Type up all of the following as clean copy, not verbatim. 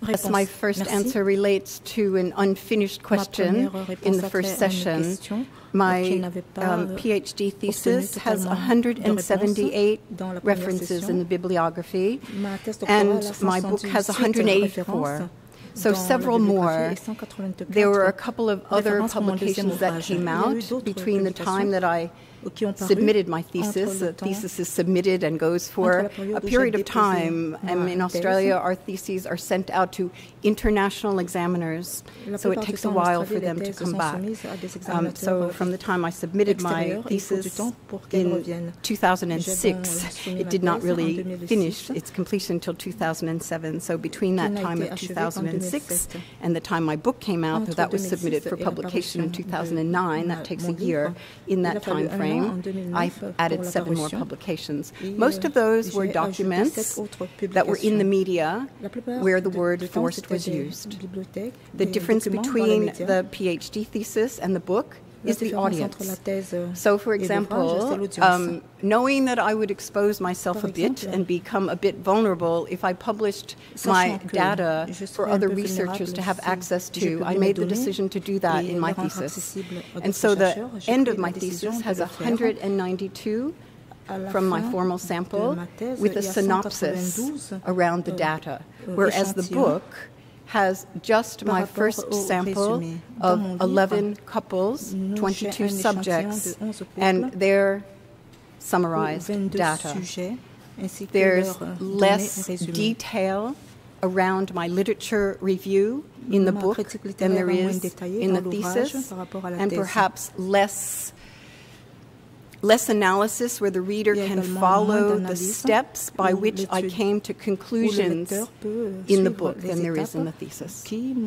Réponse. My first Merci. answer relates to an unfinished question in the first session. My PhD thesis has 178 references in the bibliography, and my book has 184. So several more. There were a couple of other publications that came out between the time that I submitted my thesis. The thesis is submitted and goes for a period of time. In Australia, our theses are sent out to international examiners, so it takes a while for them to come back. So from the time I submitted my thesis in 2006, it did not really finish its completion until 2007. So between that time of 2006 and the time my book came out, that was submitted for publication in 2009, that takes a year. In that time frame, I added 7 more publications. Most of those were documents that were in the media where the word forced was used. The difference between the PhD thesis and the book is the audience. So, for example, knowing that I would expose myself a bit and become a bit vulnerable if I published my data for other researchers to have access to, I made the decision to do that in my thesis. And so the end of my thesis has 192 from my formal sample with a synopsis around the data, whereas the book has just my first sample of 11 couples, 22 subjects, and their summarized data. There's less detail around my literature review in the book than there is in the thesis, and perhaps less analysis where the reader can follow the steps by which I came to conclusions in the book than there is in the thesis.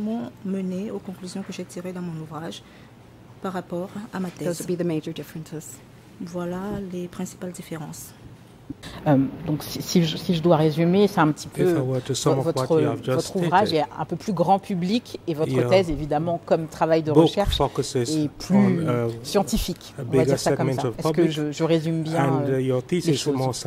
Those would be the major differences. Voilà les principales différences. Donc si je dois résumer, c'est un petit peu votre ouvrage est un peu plus grand public et votre thèse évidemment comme travail de recherche est plus scientifique, on va dire ça comme ça. Est-ce que je résume bien les choses?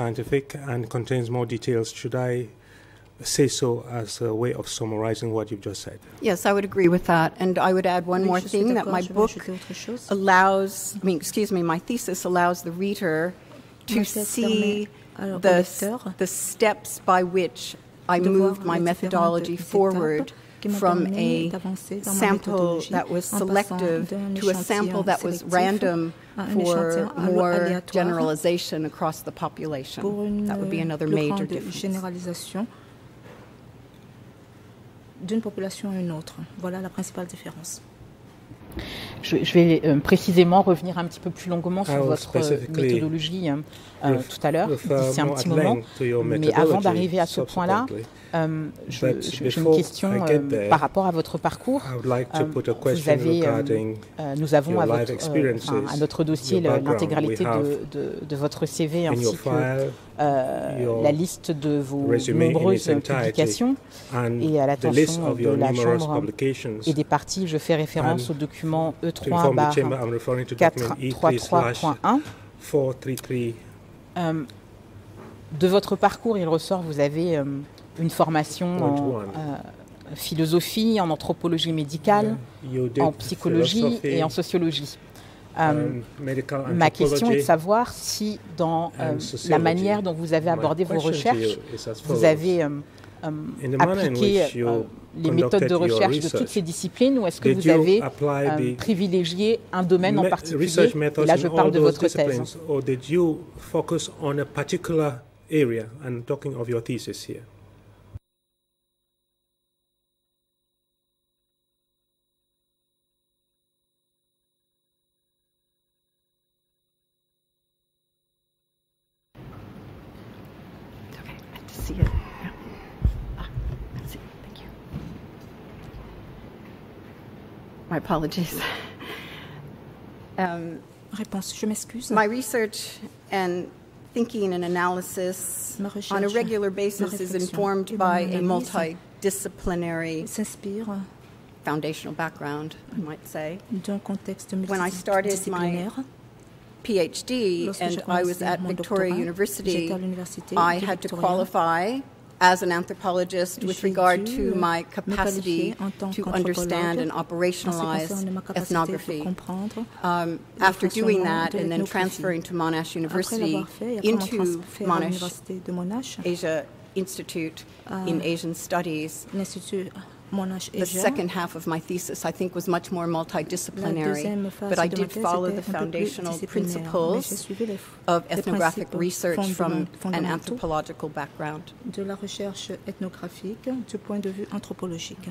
Say so as a way of summarizing what you've just said? Yes, I would agree with that. And I would add one more thing, that my book allows, my thesis allows the reader to see the steps by which I moved my methodology forward from a sample that was selective to a sample that was random for more generalization across the population. That would be another major difference. D'une population à une autre. Voilà la principale différence. Je vais précisément revenir un petit peu plus longuement sur votre méthodologie tout à l'heure, d'ici un petit moment. Mais avant d'arriver à ce point-là, j'ai une question par rapport à votre parcours. Vous avez, nous avons à notre dossier l'intégralité de votre CV ainsi que la liste de vos nombreuses publications. Et à l'attention de la Chambre et des parties, je fais référence au document E3/433.1. De votre parcours, il ressort, vous avez une formation en philosophie, en anthropologie médicale, en psychologie et en sociologie. Ma question est de savoir si dans la manière dont vous avez abordé vos recherches, vous avez appliqué les méthodes de recherche de toutes ces disciplines, ou est-ce que vous avez privilégié un domaine en particulier? Et là, je parle de votre thèse. Or did you focus on a particular area? I'm talking of your thesis here. Okay, I see it. My apologies. Réponse, je m'excuse. My research and thinking and analysis on a regular basis is informed by a multidisciplinary foundational background, I might say. When I started my PhD and I was at Victoria University, I had to qualify as an anthropologist with regard to my capacity to understand and operationalize ethnography. After doing that and then transferring to Monash University into Monash Asia Institute in Asian Studies, the second half of my thesis, I think, was much more multidisciplinary, but I did follow the foundational principles of ethnographic research from an anthropological background. De la recherche ethnographique du point de vue anthropologique.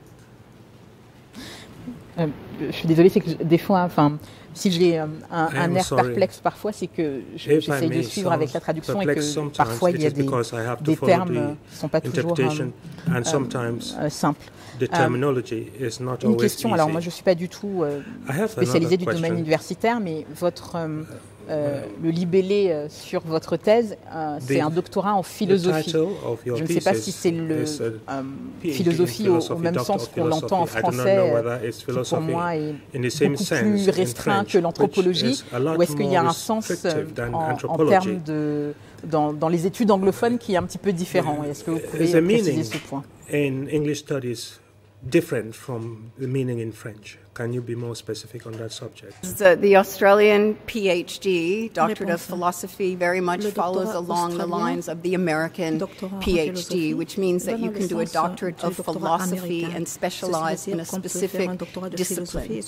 Je suis désolée, c'est que des fois, enfin, si j'ai un air perplexe parfois, c'est que j'essaie de suivre avec la traduction et que parfois il y a des termes qui ne sont pas toujours simples. Une question, alors moi je ne suis pas du tout spécialisée du domaine universitaire, mais le libellé sur votre thèse, c'est un doctorat en philosophie. Je ne sais pas si c'est le philosophie au même sens qu'on l'entend en français, qui pour moi est beaucoup plus restreint que l'anthropologie, ou est-ce qu'il y a un sens en termes de dans les études anglophones qui est un petit peu différent? Est-ce que vous pouvez préciser ce point? Different from the meaning in French. Can you be more specific on that subject? The Australian PhD, Doctorate of Philosophy, very much follows along the lines of the American PhD, which means that you can do a doctorate of philosophy and specialize in a specific discipline.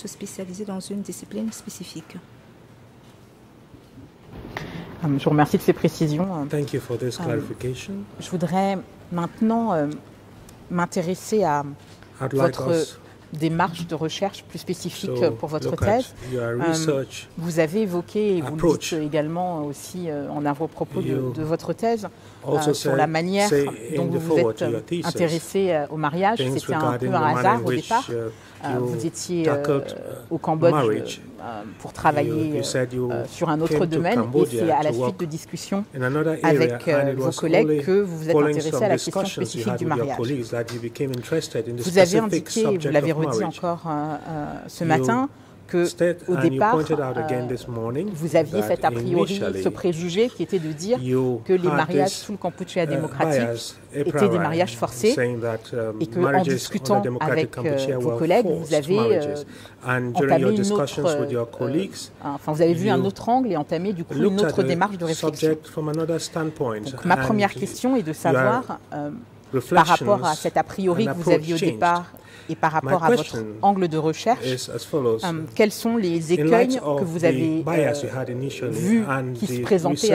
Je vous remercie de ces précisions. Thank you for this clarification. Je voudrais maintenant m'intéresser à votre démarche de recherche plus spécifique pour votre thèse. Vous avez évoqué, et vous le dites également aussi en avant-propos de votre thèse, sur la manière dont vous vous êtes intéressé au mariage. C'était un peu un hasard au départ. Vous étiez au Cambodge pour travailler sur un autre domaine et c'est à la suite de discussions avec vos collègues que vous vous êtes intéressé à la question spécifique du mariage. Vous avez indiqué, et vous l'avez redit encore ce matin, qu'au départ, vous aviez fait a priori ce préjugé qui était de dire que les mariages sous le Kampuchea démocratique étaient des mariages forcés et qu'en discutant avec vos collègues, vous avez entamé une autre, vous avez vu un autre angle et entamé du coup une autre démarche de réflexion. Donc, ma première question est de savoir, par rapport à cet a priori que vous aviez au départ, et par rapport à votre angle de recherche, quels sont les écueils que vous avez vus qui se présentaient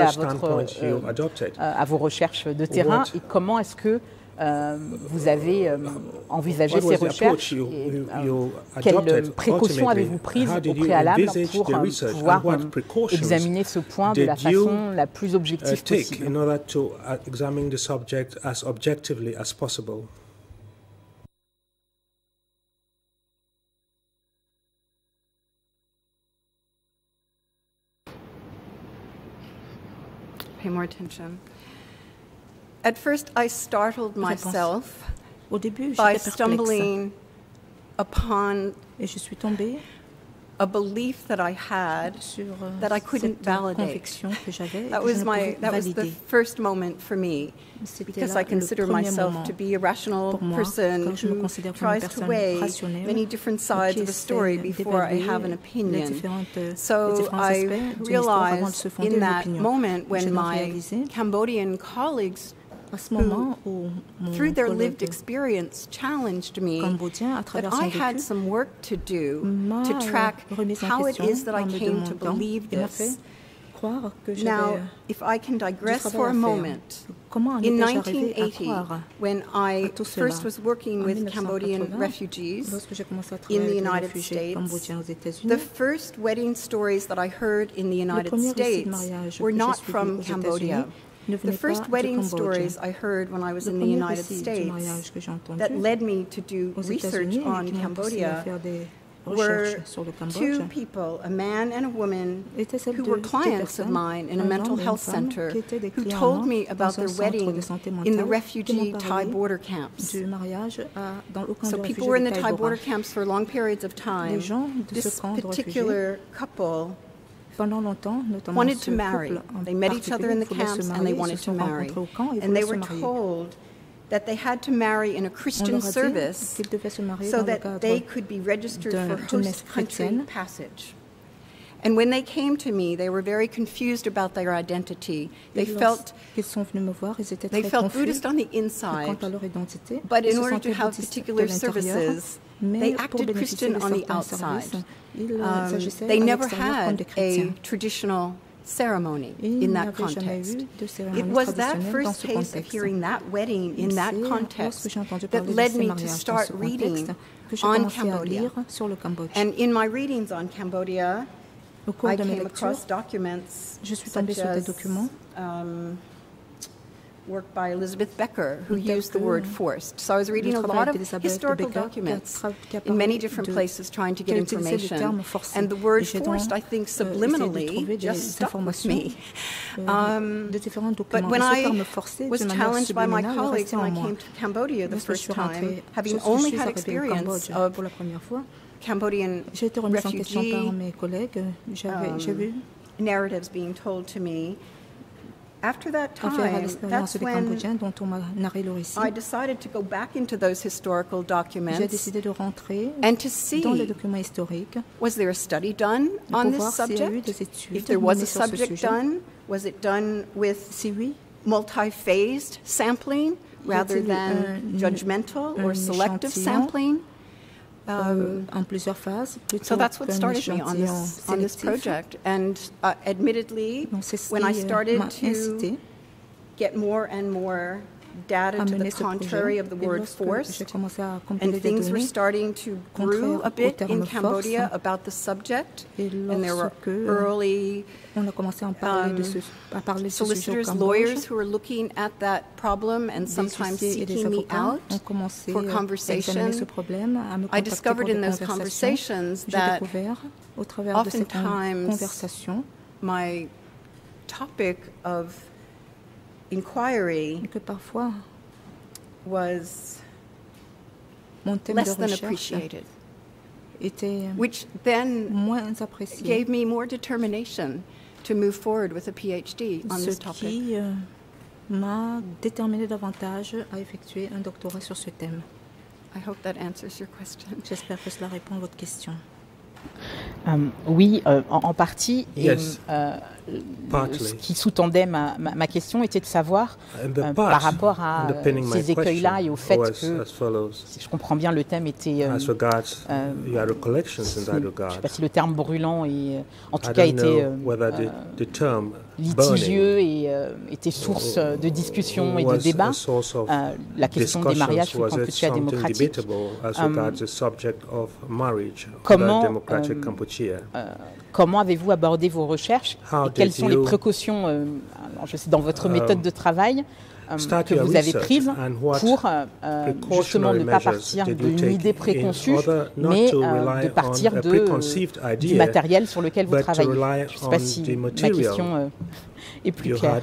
à vos recherches de terrain et comment est-ce que vous avez envisagé ces recherches et quelles précautions avez-vous prises au préalable pour pouvoir examiner ce point de la façon la plus objective possible? Pay more attention. At first, I startled myself by stumbling upon a belief that I had that I couldn't validate. That was the first moment for me, because I consider myself to be a rational person who tries to weigh many different sides of a story before I have an opinion. So I realized in that moment when my Cambodian colleagues who, through their lived experience, challenged me that I had some work to do to track how it is that I came to believe this. Now, if I can digress for a moment, in 1980, when I first was working with Cambodian refugees in the United States, the first wedding stories that I heard in the United States were not from Cambodia. The first wedding stories I heard when I was in the United States that led me to do research on Cambodia were two people, a man and a woman, who were clients of mine in a mental health center, who told me about their wedding in the refugee Thai border camps. So people were in the Thai border camps for long periods of time. This particular couple wanted to marry. They met each other in the camps and they wanted to marry. And they were told that they had to marry in a Christian service so that they could be registered for host country passage. And when they came to me, they were very confused about their identity. They felt Buddhist on the inside, but in order to have particular services, they acted Christian on the outside. They never had a traditional ceremony in that context. It was that first case of hearing that wedding in that context that led me to start reading on Cambodia. And in my readings on Cambodia, I came across documents such as work by Elizabeth Becker, who used the word forced. So I was reading a lot of historical documents in many different places trying to get information. And the word forced, I think, subliminally just stuck with me. But when I was challenged by my colleagues when I came to Cambodia the first time, having only had experience of Cambodian refugee narratives being told to me, after that time, that's when I decided to go back into those historical documents and to see, was there a study done on this subject? If there was a subject done, was it done with multi-phased sampling rather than judgmental or selective sampling? So that's what started me on this project. And admittedly, when I started to get more and more data to the contrary of the word forced, and things were starting to brew a bit in Cambodia about the subject, and there were early solicitors, lawyers who were looking at that problem and sometimes seeking me out for conversation. I discovered in those conversations that oftentimes my topic of inquiry was less than appreciated, which then gave me more determination to move forward with a PhD on this topic. M'a déterminé davantage à effectuer un doctorat sur ce thème. I hope that answers your question. J'espère que cela répond à votre question. Oui, en partie. Yes. Ce qui sous-tendait ma question était de savoir, par rapport à ces écueils-là et au fait que, si je comprends bien, le thème était, je ne sais pas si le terme brûlant, en tout cas était litigieux et était source de discussion et de débat. La question des mariages fut Kampuchea démocratique. Comment avez-vous abordé vos recherches et quelles sont les précautions, alors je sais, dans votre méthode de travail que vous avez prises pour justement ne pas partir d'une idée préconçue, mais de partir du matériel sur lequel vous travaillez. Je ne sais pas si ma question est plus claire.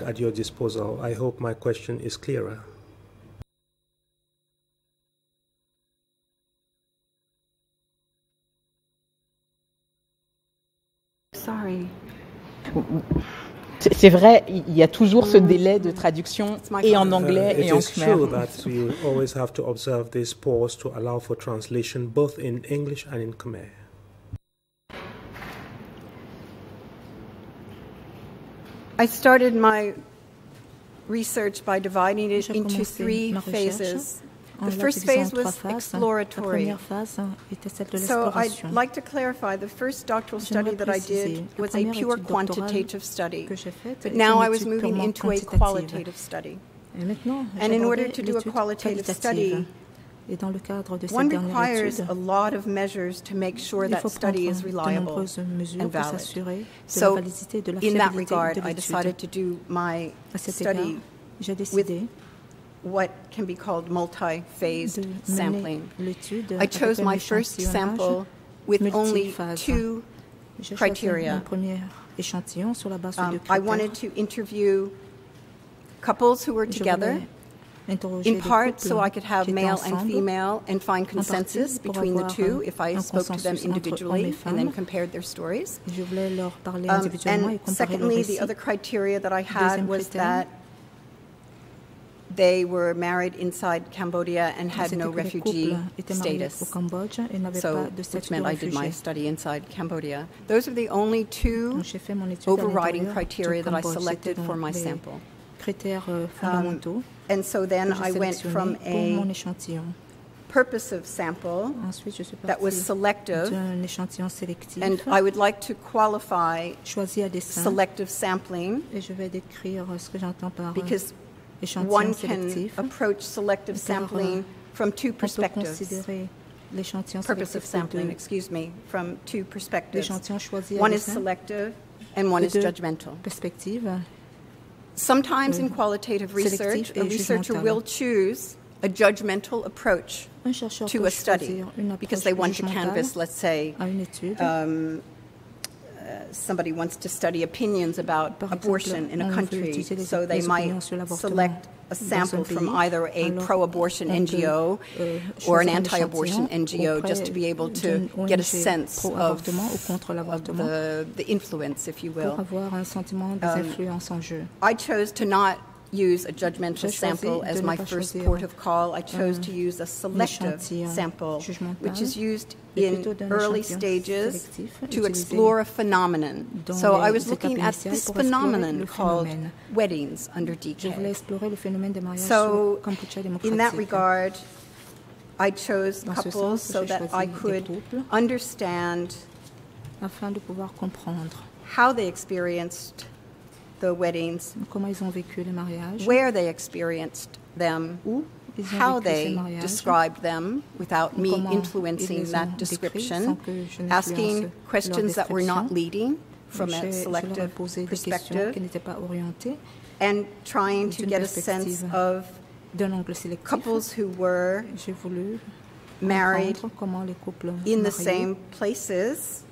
Sorry. C'est vrai, il y a toujours ce délai de traduction et en anglais et en khmer. It is true that we always have to observe this pause to allow for translation both in English and in Khmer. I started my research by dividing it into three phases. The first phase was exploratory. So I'd like to clarify, the first doctoral study that I did was a pure quantitative study. But now I was moving into a qualitative study. And in order to do a qualitative study, one requires a lot of measures to make sure that study is reliable and valid. So in that regard, I decided to do my study with what can be called multi-phased sampling. I chose my first sample with only two criteria. I wanted to interview couples who were together, in part so I could have male and female and find consensus between the two if I spoke to them individually and then compared their stories. And secondly, the other criteria that I had was that they were married inside Cambodia and had no refugee status, so which meant I did my study inside Cambodia. Those are the only two overriding criteria that I selected for my sample. And so then I went from a purposive sample that was selective, and I would like to qualify selective sampling because one can approach selective sampling from two perspectives. Purposive sampling, excuse me, from two perspectives. One is selective and one is judgmental. Sometimes in qualitative research, a researcher will choose a judgmental approach to a study because they want to canvass, let's say, somebody wants to study opinions about abortion in a country, so they might select a sample from either a pro-abortion NGO or an anti-abortion NGO just to be able to get a sense of the influence, if you will. I chose to not use a judgmental sample as my first port of call. I chose to use a selective sample, which is used in early stages to explore a phenomenon. So I was looking at this phenomenon called weddings under DK. So in that regard, I chose couples so that I could understand how they experienced the weddings, where they experienced them, how they described them without me influencing that description, asking questions that were not leading from a selective perspective, and trying to get a sense of couples who were married in the same places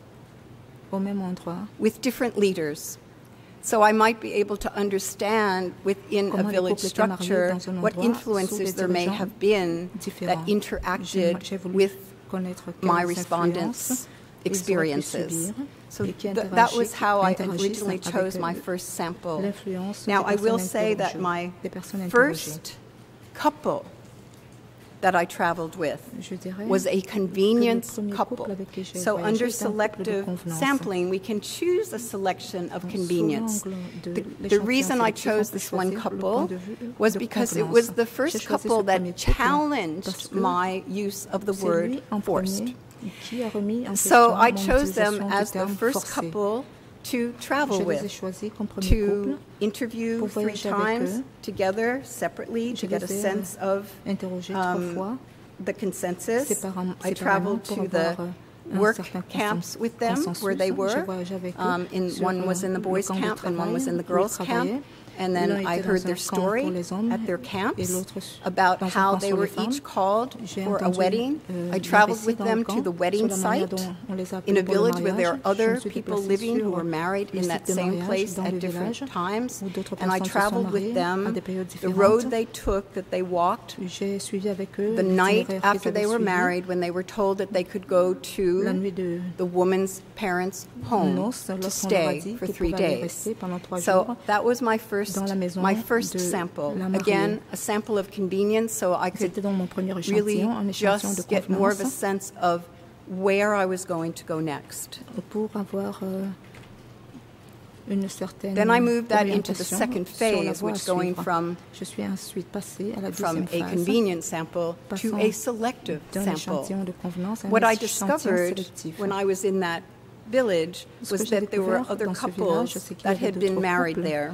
with different leaders. So I might be able to understand within a village structure what influences there may have been that interacted with my respondents' experiences. So that was how I originally chose my first sample. Now I will say that my first couple that I traveled with was a convenience couple. So under selective sampling, we can choose a selection of convenience. The reason I chose this one couple was because it was the first couple that challenged my use of the word forced. So I chose them as the first couple to travel with, to interview 3 times together, separately, to get a sense of the consensus. I traveled to the work camps with them where they were. One was in the boys' camp and one was in the girls' camp. And then I heard their story at their camps about how they were each called for a wedding. I traveled with them to the wedding site in a village where there are other people living who were married in that same place at different times. And I traveled with them the road they took, that they walked, the night after they were married when they were told that they could go to the woman's parents' home to stay for 3 days. So that was my first sample. Again, a sample of convenience, so I could really just get more of a sense of where I was going to go next. Then I moved that into the second phase, which going from a convenient sample to a selective sample. What I discovered when I was in that village was that there were other couples that had been married there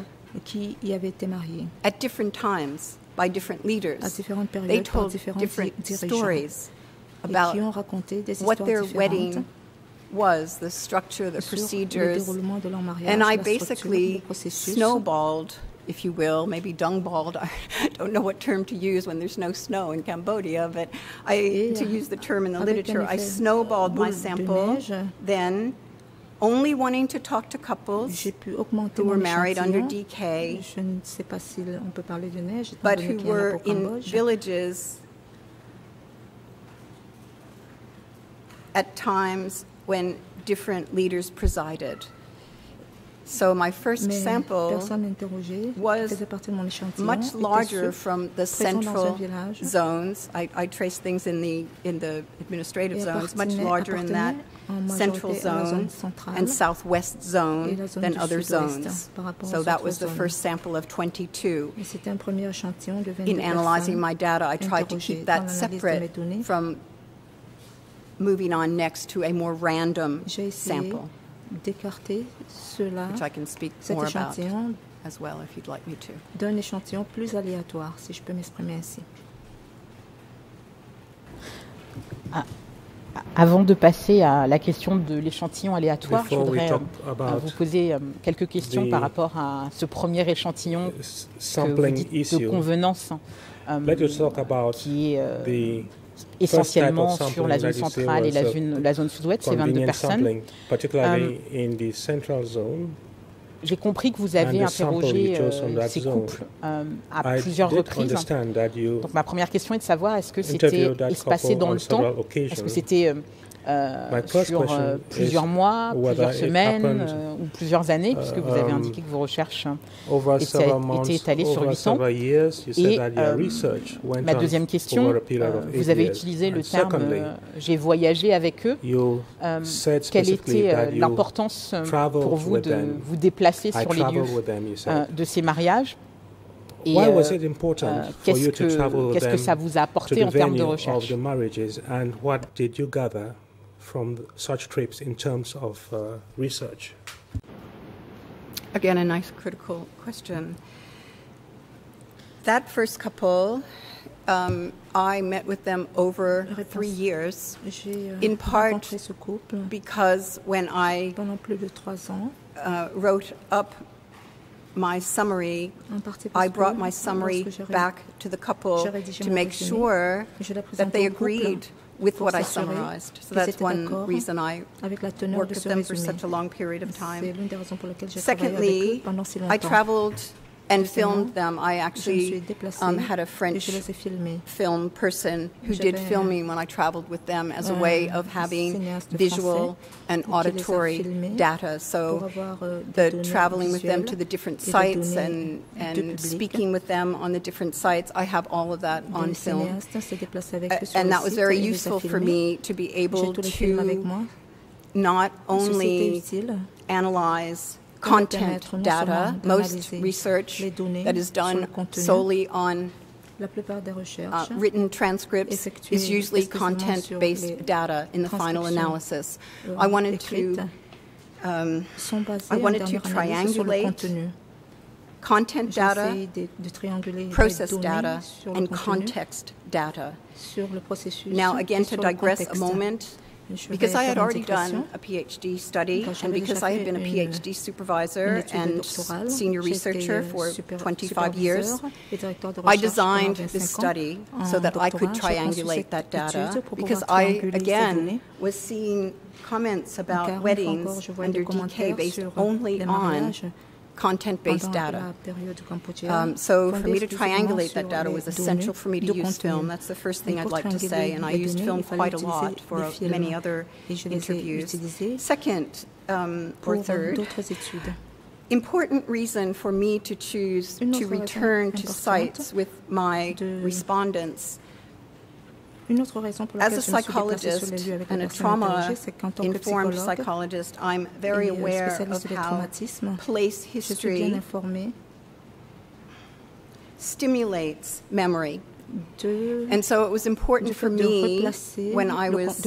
at different times by different leaders. They told different stories about what their wedding was, the structure, the procedures, and I basically snowballed, if you will, maybe dungballed. I don't know what term to use when there's no snow in Cambodia, but to use the term in the literature, I snowballed my sample, then only wanting to talk to couples who were married under DK, but who were in villages at times when different leaders presided. So my first sample was much larger from the central zones. I traced things in the administrative zones, much larger in that central zone and southwest zone than other zones. So that was the first sample of 22. In analyzing my data, I tried to keep that separate from moving on next to a more random sample, which I can speak more about as well if you'd like me to. D'un échantillon plus aléatoire, si je peux m'exprimer ainsi. Avant de passer à la question de l'échantillon aléatoire, je voudrais vous poser quelques questions par rapport à ce premier échantillon que vous dites de convenance, qui est essentiellement sur la zone centrale et la zone sud-ouest, c'est 22 personnes. J'ai compris que vous avez interrogé ces couples à plusieurs reprises. Donc ma première question est de savoir, est-ce que c'était espacé dans le temps? Est-ce que c'était sur plusieurs mois, plusieurs semaines ou plusieurs années, puisque vous avez indiqué que vos recherches étaient étalées sur 8 ans. Et ma deuxième question, vous avez utilisé le terme « j'ai voyagé avec eux ». Quelle était l'importance pour vous de vous déplacer sur les lieux de ces mariages? Et qu'est-ce que ça vous a apporté en termes de recherche? From such trips in terms of research? Again, a nice critical question. That first couple, I met with them over 3 years, in part because when I wrote up my summary, I brought my summary back to the couple to make sure that they agreed with what I summarized. So that's one reason I worked with them for such a long period of time. Secondly, I traveled and filmed them. I actually had a French film person who did filming when I traveled with them as a way of having visual and auditory data. So the traveling with them to the different sites and speaking with them on the different sites, I have all of that on film. And that was very useful for me to be able to not only analyze content data. Most research that is done solely on written transcripts is usually content-based data in the final analysis. I wanted to triangulate content data, process data, and context data. Now, again, to digress a moment, because I had already done a PhD study, and because I had been a PhD supervisor and senior researcher for 25 years, I designed this study so that I could triangulate that data, because I, again, was seeing comments about weddings under DK based only on content-based data. So for me to triangulate that data was essential for me to use film. That's the first thing I'd like to say, and I used film quite a lot for many other interviews. Second, or third, important reason for me to choose to return to sites with my respondents. As a psychologist and a trauma-informed psychologist, I'm very aware of how place history stimulates memory. And so it was important for me when I was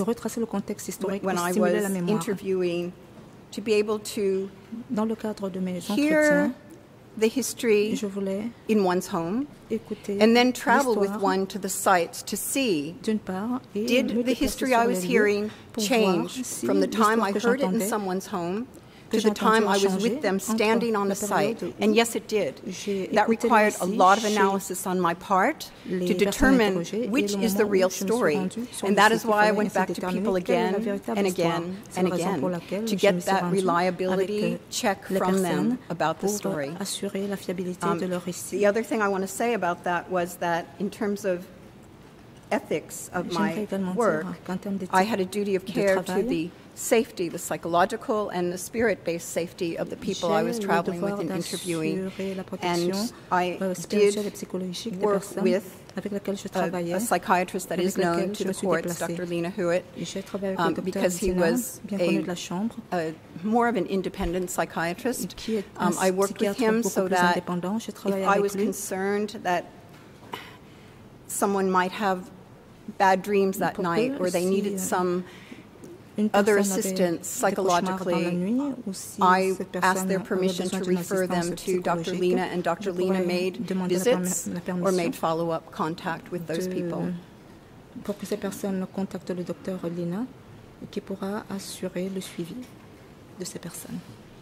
interviewing to be able to hear the history in one's home, and then travel with one to the sites to see, did the history I was hearing change from the time I heard it in someone's home to the time I was with them standing on the site? And yes, it did. That required a lot of analysis on my part to determine which is the real story. And that is why I went back to people again and again and again to get that reliability check from them about the story. The other thing I want to say about that was that in terms of ethics of my work, I had a duty of care to the safety, the psychological and the spirit-based safety of the people I was traveling with and interviewing. And I did work with a psychiatrist that is known to the courts, Dr. Lena Hewitt, because he was more of an independent psychiatrist. I worked with him so that if I was concerned that someone might have bad dreams that night or they needed some other assistance psychologically, I asked their permission to refer them to Dr. Lena, and Dr. Lena made visits or made follow-up contact with those people. Pour que ces personnes contactent le docteur Lena, qui pourra assurer le suivi de ces personnes.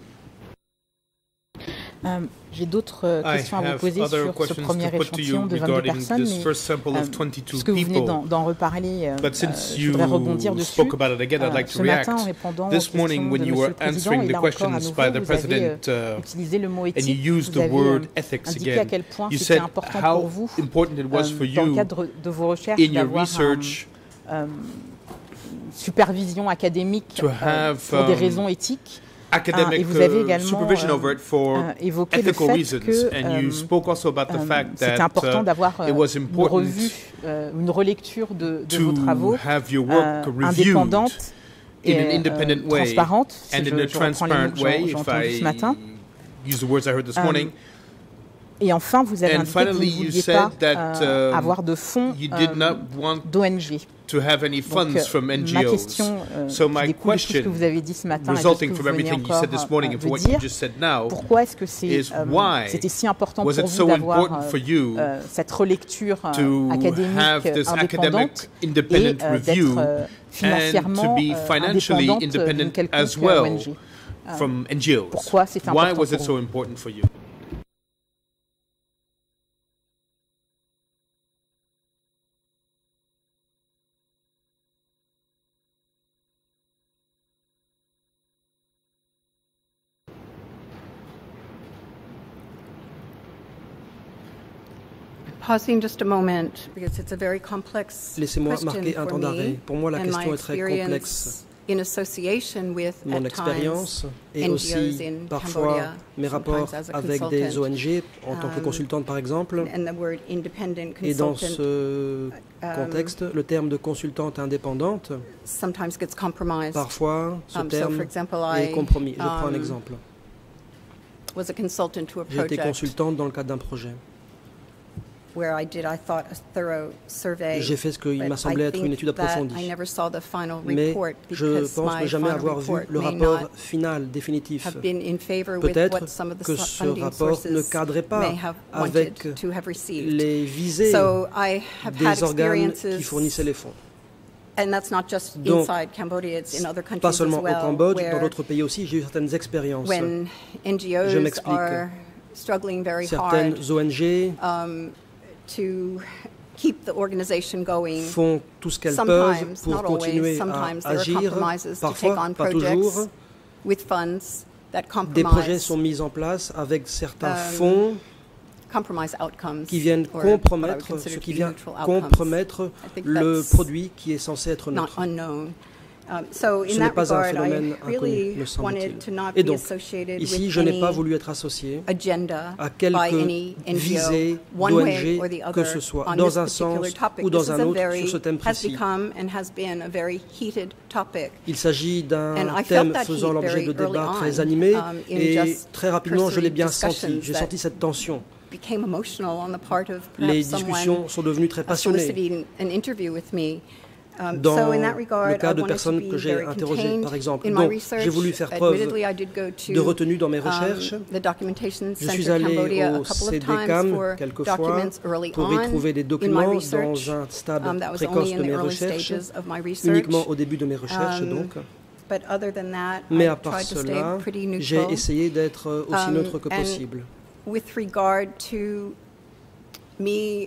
J'ai d'autres questions à vous poser sur ce premier échantillon de 22 personnes, mais puisque vous venez d'en reparler, je voudrais rebondir dessus. Ce matin, en répondant aux questions de M. le Président, et là encore à nouveau, vous avez utilisé le mot éthique, vous avez indiqué à quel point c'était important pour vous, dans le cadre de vos recherches, d'avoir une supervision académique pour des raisons éthiques. Academic supervision over it for ethical reasons, and you spoke also about the fact that it was important une relecture de vos to travaux have your work reviewed indépendante in an independent way transparente, and in a transparent way, if I use the words I heard this morning. Et enfin, vous avez indiqué que vous ne vouliez pas avoir de fonds d'ONG. To have any funds from NGOs. So my question, resulting from everything you said this morning and for what you just said now, is why was it so important for you to have this academic independent review and to be financially independent as well from NGOs? Why was it so important for you? Pausing just a moment, because it's a very complex Laissez-moi question marquer un temps for d'arrêt. me, Pour moi, la and question my est très complexe. experience in association with, Mon at expérience times, et NGOs aussi in parfois Cambodia, mes rapports sometimes as a avec des consultant. ONG en tant que consultante par exemple. And the word independent Et dans consultant ce contexte, le terme de consultante indépendante sometimes gets compromised. parfois ce So, terme for example, est compromis. Je prends un exemple. Was a consultant to a J'ai été project consultante dans le cadre d'un projet. where I thought, a thorough survey. J'ai fait ce qu'il But m'a semblé I être une think étude approfondie. that I never saw the final Mais report je because pense my ne jamais final avoir vu report le may rapport not final, définitif. have been in favor with Peut-être what some of the que ce funding rapport ne sources cadrait pas may have avec wanted to have received. les visées So I have had des organes experiences, qui fournissaient les fonds. and that's not just Donc, inside Cambodia, it's in other countries pas seulement as well, au Cambodge, dans where d'autres pays aussi, j'ai eu certaines expériences. when Je NGOs m'explique. are struggling very Certaines hard ONG to keep the organization going, font tout ce qu'elles peuvent sometimes, pour not always, continuer à sometimes there are agir. compromises to take Parfois, on pas toujours. projects with funds that Des projets compromise sont mis en place avec certains fonds outcomes qui viennent or what I would compromettre, consider ce to qui be vient neutral outcomes. compromettre I think le that's produit qui est censé être not neutre. unknown. So Ce in n'est that pas un regard, I phénomène really inconnu, me wanted to semble-t-il. not Et be donc, associated ici, with je n'ai pas any voulu être associé agenda à by quelque any visée NGO, one way or the d'ONG que other, ce soit, on dans this un particular sens topic. ou This dans is un a autre very, sur ce thème has précis. become and has been a very heated topic. Il s'agit d'un And I thème felt that faisant heat l'objet very de early débats on, très animés in et just très rapidement je l'ai bien cursory senti. J'ai discussions senti cette tension. Became emotional on the part of Les perhaps discussions someone sont devenues très passionnées. soliciting an interview with me. Dans So in that regard, le cas I de wanted to personnes be que j'ai very interrogées, contained par exemple. in my Donc, research. j'ai voulu faire preuve Admittedly, I did go to, de retenue dans mes recherches. The Documentation Je suis Center allé Cambodia a au couple of times CDCAM for quelquefois documents early pour y on trouver des in my documents research. dans un stade That was précoce only de in the mes early recherches, stages of my research. uniquement au début de mes recherches donc. But other than that, Mais I à part tried to stay cela, pretty j'ai neutral. essayé d'être aussi neutre que And possible. with regard to me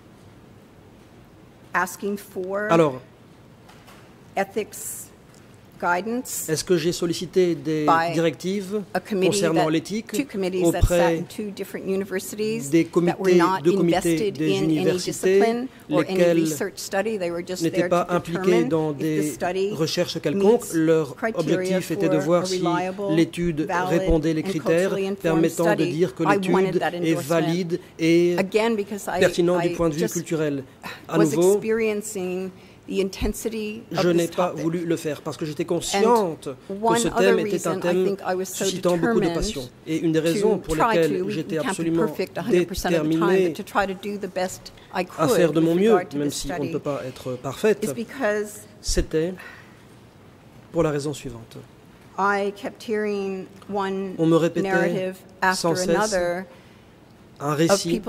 asking for Alors, ethics Est-ce que j'ai sollicité des directives concernant l'éthique auprès des deux comités des universités, lesquels n'étaient pas impliqués dans des recherches quelconques? Leur objectif était de voir si l'étude répondait les critères permettant de dire que l'étude est valide et pertinente du point de vue culturel. À nouveau, je n'ai pas voulu le faire parce que j'étais consciente que ce thème était un thème suscitant beaucoup de passion. Et une des raisons pour lesquelles j'étais absolument déterminée à faire de mon mieux, même si on ne peut pas être parfaite, c'était pour la raison suivante. On me répétait sans cesse un récit,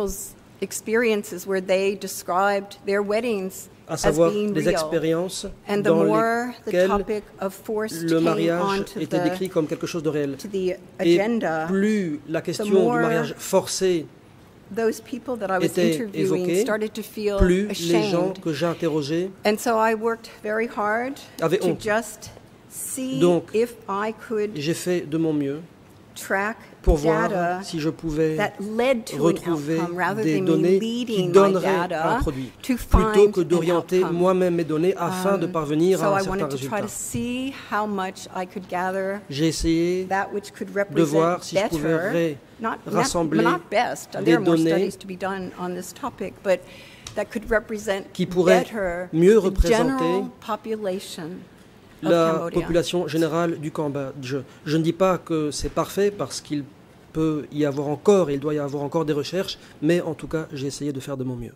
à savoir des expériences dans lesquelles le mariage était décrit comme quelque chose de réel. Et plus la question du mariage forcé était évoquée, plus les gens que j'ai interrogés avaient honte. Donc, j'ai fait de mon mieux pour voir si je pouvais retrouver des données qui donneraient un produit, plutôt que d'orienter moi-même mes données afin de parvenir à un certain résultat. J'ai essayé de voir si je pouvais rassembler des données qui pourraient mieux représenter la population générale du Cambodge. Je ne dis pas que c'est parfait parce qu'il peut y avoir encore, il doit y avoir encore des recherches, mais en tout cas, j'ai essayé de faire de mon mieux.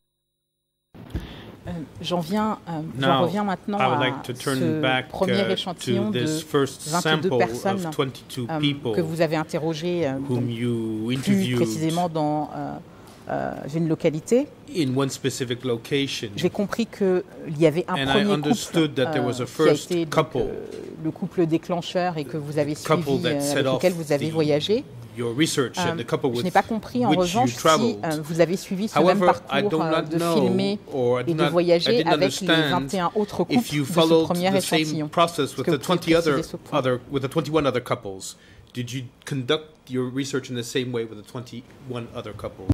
J'en reviens maintenant à ce premier échantillon de 22 personnes que vous avez interrogées plus précisément dans une localité. J'ai compris qu'il y avait un premier couple qui a été le couple déclencheur et que vous avez suivi, avec lequel vous avez voyagé. Je n'ai pas compris en revanche si vous avez suivi ce même parcours de filmer et de voyager avec les 21 autres couples de ce premier échantillon. Did you conduct your research in the same way with the 21 other couples?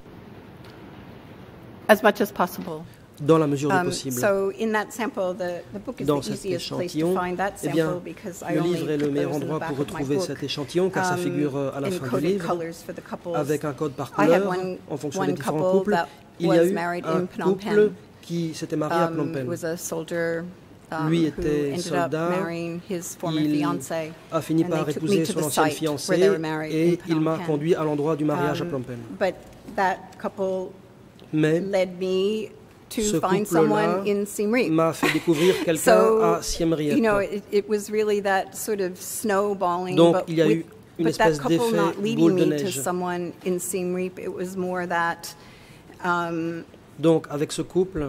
As much as possible. Dans la mesure du possible. Dans cet échantillon, eh bien, le livre est le meilleur endroit pour retrouver cet échantillon, car ça figure à la fin du livre, avec un code par couleur, en fonction des différents couples. Il y a eu un couple qui s'était marié à Phnom Penh. Lui était soldat, il a fini par épouser son ancienne fiancée et il m'a conduit à l'endroit du mariage à Phnom Penh. Mais ce couple-là m'a fait découvrir quelqu'un à Siem Reap. Donc il y a eu une espèce d'effet boule de neige. Donc avec ce couple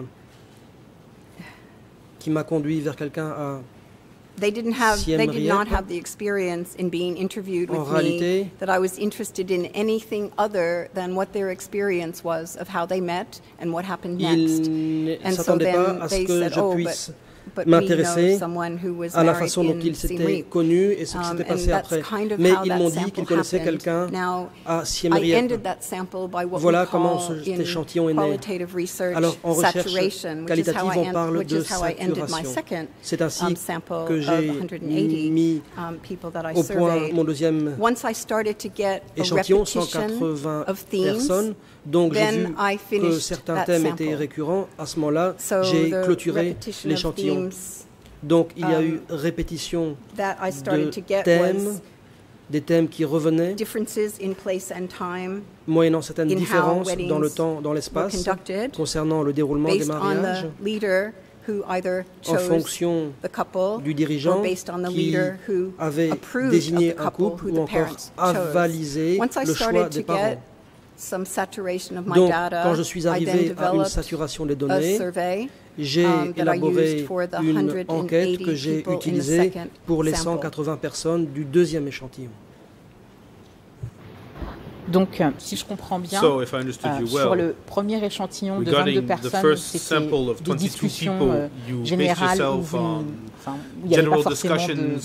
qui m'a conduit vers quelqu'un à They did not have the experience in being interviewed with me that I was interested in anything other than what their experience was of how they met and what happened next. And so then they said, m'intéresser à la façon dont ils s'étaient connus et ce qui s'était passé après. Mais ils m'ont dit qu'ils connaissaient quelqu'un à Siem Reap. Voilà comment cet échantillon est né. Alors, en recherche qualitative, on parle de saturation. C'est ainsi que j'ai mis au point mon deuxième échantillon, 180 personnes. Donc j'ai vu que certains thèmes étaient récurrents. À ce moment-là, j'ai clôturé l'échantillon. Donc il y a eu répétition de thèmes, des thèmes qui revenaient, moyennant certaines différences dans le temps, dans l'espace, concernant le déroulement des mariages, en fonction du dirigeant qui avait désigné un couple ou encore avalisé le choix des parents. Donc, quand je suis arrivé à une saturation des données, j'ai élaboré une enquête que j'ai utilisée pour les 180 personnes du deuxième échantillon. Donc, si je comprends bien, sur le premier échantillon de 22 personnes, c'était des discussions générales où il n'y avait pas forcément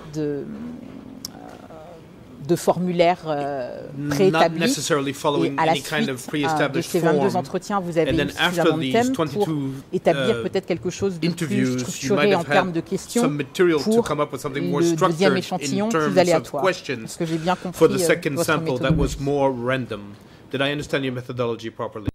de formulaire préétabli. Et à la suite de ces 22 entretiens, vous avez eu suffisamment de thèmes pour établir peut-être quelque chose de plus structuré en termes de questions pour le deuxième échantillon plus aléatoire. Est-ce que j'ai bien compris votre méthodologie? Did I understand your methodology properly?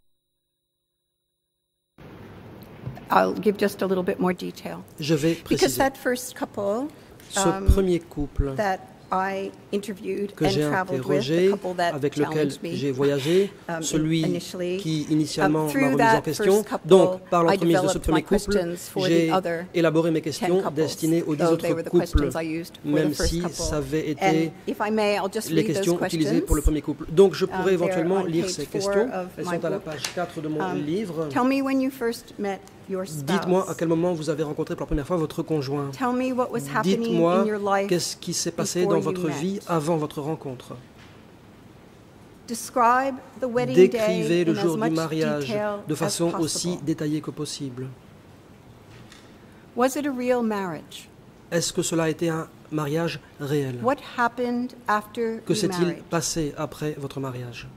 I'll give just a little bit more detail. Je vais préciser. Because that first couple, ce premier couple que j'ai interrogé, avec lequel j'ai voyagé, celui qui initialement m'a remis en question. Donc, par l'entremise de ce premier couple, j'ai élaboré mes questions destinées aux 10 autres couples, même si ça avait été les questions utilisées pour le premier couple. Donc, je pourrais éventuellement lire ces questions. Elles sont à la page 4 de mon livre. Dites-moi à quel moment vous avez rencontré pour la première fois votre conjoint. Dites-moi qu'est-ce qui s'est passé dans votre vie avant votre rencontre. Décrivez le jour du mariage de façon aussi détaillée que possible. Est-ce que cela a été un mariage réel? Que s'est-il passé après votre mariage?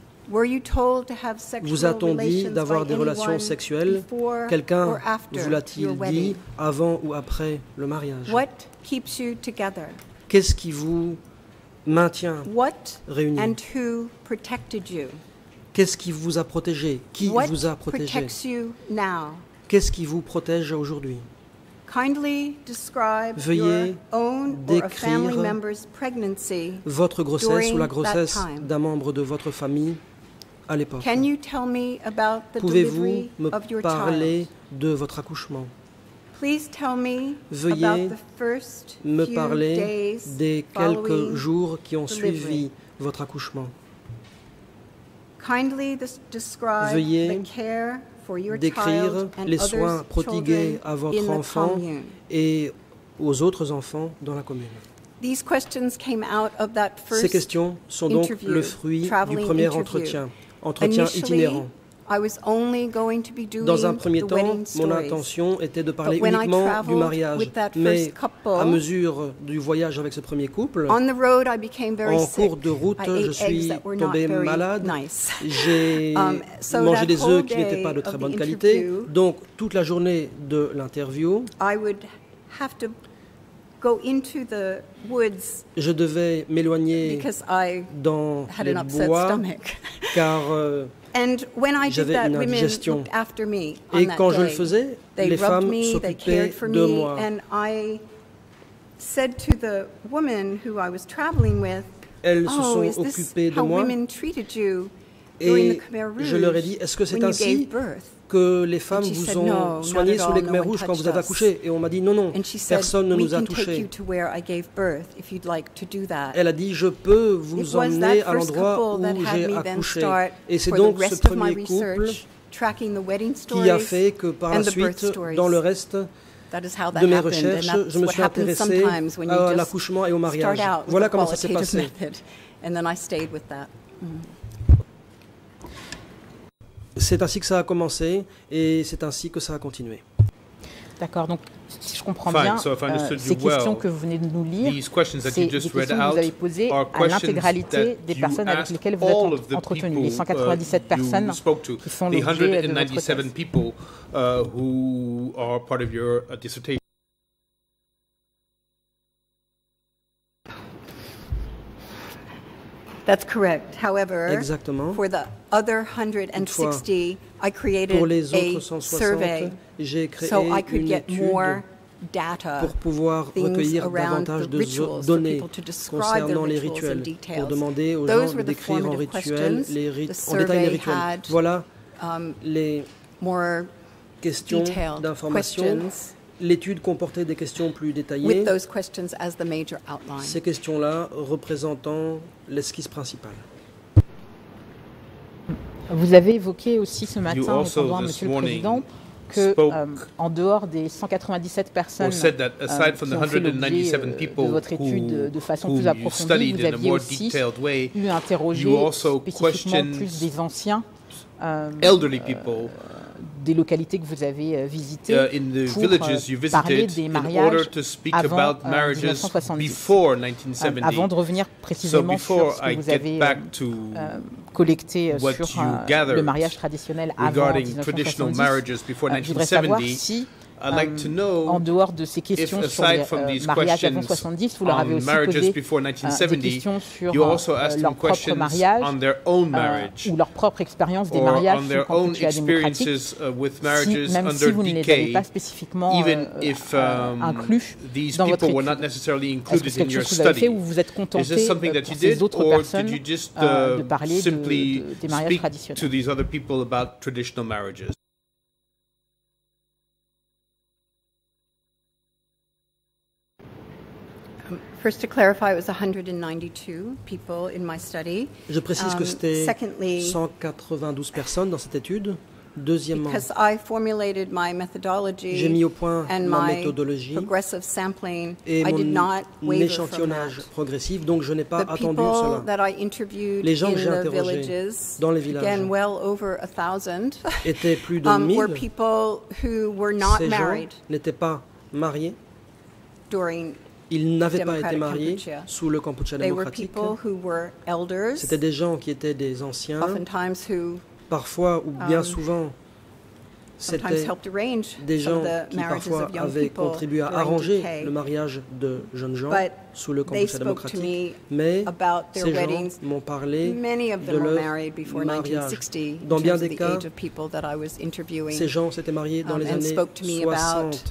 Vous a-t-on dit d'avoir des relations sexuelles? Quelqu'un vous l'a-t-il dit avant ou après le mariage? Qu'est-ce qui vous maintient réunis? Qu'est-ce qui vous a protégé? Qui vous a protégé? Qu'est-ce qui vous protège aujourd'hui? Veuillez décrire votre grossesse ou la grossesse d'un membre de votre famille à l'époque. Pouvez-vous me parler de votre accouchement? Veuillez me parler des quelques jours qui ont suivi votre accouchement. Veuillez décrire les soins prodigués à votre enfant et aux autres enfants dans la commune. Ces questions sont donc le fruit du premier entretien itinérant. Dans un premier temps, mon intention était de parler uniquement du mariage, mais à mesure du voyage avec ce premier couple, en cours de route, je suis tombée malade, j'ai mangé des œufs qui n'étaient pas de très bonne qualité, donc toute la journée de l'interview, je devais m'éloigner dans les bois, car j'avais une indigestion. Et quand je le faisais, les femmes s'occupaient de moi. Elles se sont occupées de moi. Et je leur ai dit, est-ce que c'est ainsi que les femmes vous ont soigné sous les Khmer rouges quand vous avez accouché? Et on m'a dit, non, non, personne ne nous a touchés. Elle a dit, je peux vous emmener à l'endroit où j'ai accouché. Et c'est donc ce premier couple qui a fait que par la suite, dans le reste de mes recherches, je me suis intéressée à l'accouchement et au mariage. Voilà comment ça s'est passé. C'est ainsi que ça a commencé et c'est ainsi que ça a continué. D'accord, donc si je comprends bien, ces questions que vous venez de nous lire, c'est des questions que vous avez posées à l'intégralité des personnes avec lesquelles vous êtes entretenu, les 197 personnes qui font l'objet de votre thèse. That's correct. However, exactement. For the other 160, I created a survey so I could get more data, pour pouvoir recueillir davantage de données concernant les rituels, pour demander aux gens de décrire en détail les rituels. Voilà les questions d'information. L'étude comportait des questions plus détaillées, ces questions-là représentant l'esquisse principale. Vous avez évoqué aussi ce matin, Monsieur le Président, que, en dehors des 197 personnes qui ont fait l'objet de votre étude de façon plus approfondie, vous aviez aussi eu interrogé spécifiquement plus des anciens, des localités que vous avez visitées pour parler des mariages avant 1970. Avant de revenir précisément sur ce que vous avez collecté sur le mariage traditionnel avant 1970, je voudrais savoir si en dehors de ces questions sur les mariages avant 70, vous leur avez aussi posé des questions sur leur propre mariage ou leur propre expérience des mariages sous Kampuchea démocratique, même si vous ne les avez pas spécifiquement inclus dans votre étude. Est-ce que c'est quelque chose que vous avez fait ou vous êtes contenté pour ces autres personnes de parler des mariages traditionnels? First, to clarify, it was 192 people in my study. Je précise que c'était 192 personnes dans cette étude. Deuxièmement, j'ai mis au point ma méthodologie et mon échantillonnage progressif, donc je n'ai pas attendu cela. Les gens que j'ai interrogés dans les villages étaient plus de 1000. Ces gens n'étaient pas mariés. Ils n'avaient pas été mariés sous le Kampuchea démocratique. C'était des gens qui étaient des anciens. Parfois, ou bien souvent, c'était des gens qui parfois avaient contribué à arranger le mariage de jeunes gens sous le Kampuchea démocratique. Mais ces gens m'ont parlé de leur mariage. Dans bien des cas, ces gens s'étaient mariés dans les années 60.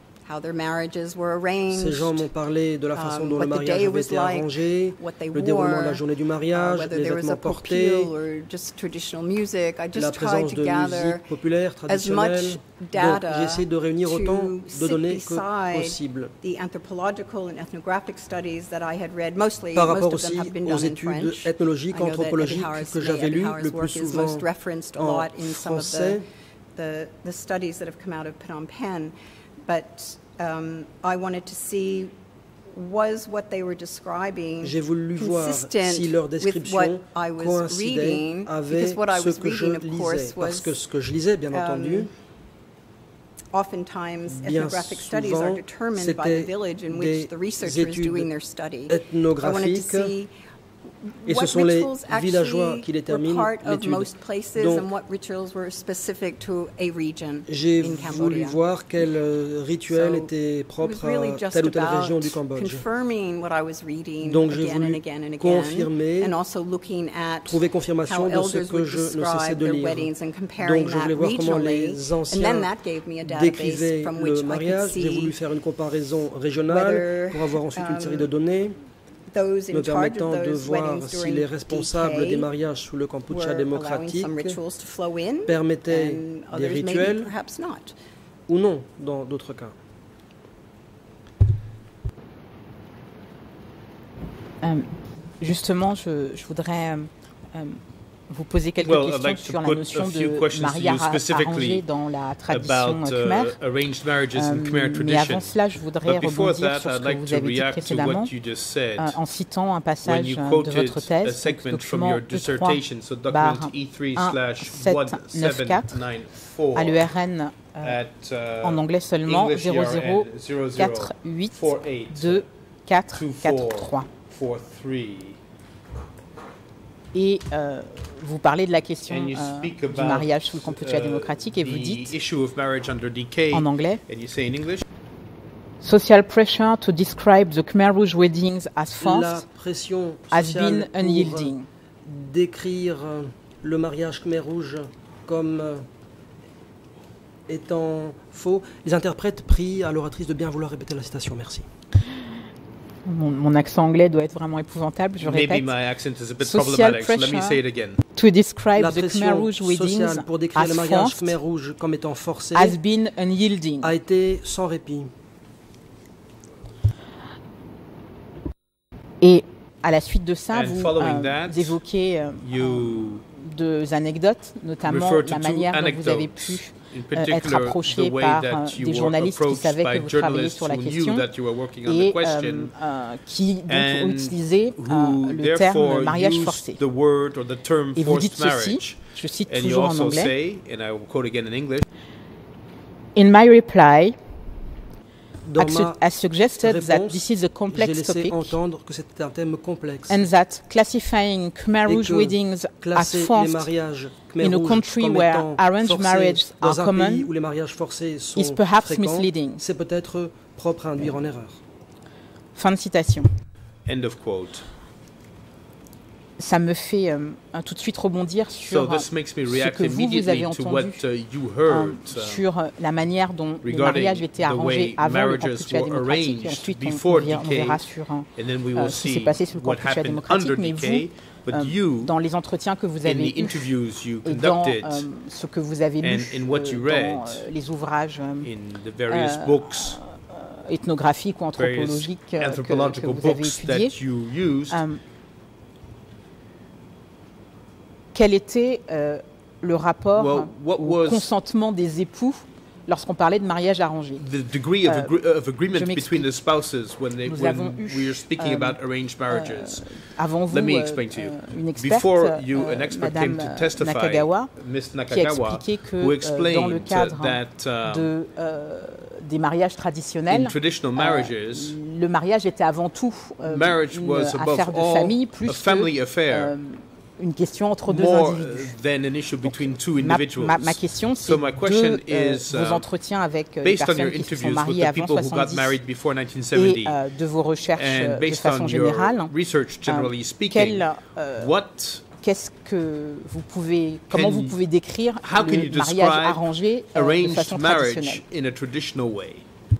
Ces gens m'ont parlé de la façon dont le mariage avait été arrangé, le déroulement de la journée du mariage, les vêtements portés, la présence de musique populaire, traditionnelle. Donc j'ai essayé de réunir autant de données que possible. Par rapport aussi aux études ethnologiques, anthropologiques que j'avais lues le plus souvent en français. J'ai voulu voir si leur description coïncidait avec ce que je lisais, parce que ce que je lisais, bien entendu, bien souvent, c'était des études ethnographiques. Et ce sont les villageois qui déterminent l'étude. Donc, j'ai voulu voir quels rituels étaient propres à telle ou telle région du Cambodge. Donc j'ai voulu confirmer, trouver confirmation de ce que je ne cessais de lire. Donc je voulais voir comment les anciens décrivaient le mariage. J'ai voulu faire une comparaison régionale pour avoir ensuite une série de données me permettant de voir si les responsables des mariages sous le Kampuchea démocratique permettaient des rituels ou non dans d'autres cas. Justement, je voudrais vous poser quelques questions sur la notion de mariage arrangé dans la tradition khmer. Mais avant cela, je voudrais rebondir sur ce que vous avez dit précédemment en citant un passage de votre thèse, document E3/1794 à l'ERN en anglais seulement 00482443. Et vous parlez de la question du mariage sous le Kampuchea démocratique et vous dites en anglais Social pressure to describe the Khmer Rouge weddings as forced has been unyielding. Décrire le mariage Khmer Rouge comme étant faux. Les interprètes prient à l'oratrice de bien vouloir répéter la citation. Merci. Mon accent anglais doit être vraiment épouvantable, je répète. Social pressure to describe the Khmer Rouge weddings pour décrire le mariage Khmer Rouge comme étant forcé has been unyielding. A été sans répit. Et à la suite de ça, vous évoquez deux anecdotes, notamment la manière dont vous avez pu être approché par des journalistes qui savaient que vous travailliez sur la question et qui donc ont utilisé le terme mariage forcé. Et vous dites ceci, je cite toujours en anglais. In my reply, I suggested that this is a complex topic and that classifying Khmer Rouge weddings as forced in a country where arranged marriages are common is perhaps misleading. C'est peut-être propre à induire en erreur. Fin de citation. End of quote. Ça me fait tout de suite rebondir sur ce que vous avez entendu sur la manière dont le mariage était arrangé avant le Kampuchea démocratique. Et ensuite, on verra sur ce qui s'est passé sur le Kampuchea démocratique. Mais vous, dans les entretiens que vous avez eus et dans ce que vous avez lu dans les ouvrages ethnographiques ou anthropologiques que vous avez étudiés, quel était le rapport au consentement des époux lorsqu'on parlait de mariage arrangé? The degree of agreement between the spouses when we are speaking about arranged marriages. Avant vous, Let me explain to you. Une experte, an expert came to testify, Nakagawa, Miss Nakagawa, qui a expliqué que dans le cadre des mariages traditionnels, le mariage était avant tout une affaire de famille plus que une question entre deux individus. Ma question, c'est de vos entretiens avec les personnes qui se sont mariées avant 70 et de vos recherches de façon générale, qu'est-ce que vous pouvez, comment vous pouvez décrire le mariage arrangé de façon traditionnelle?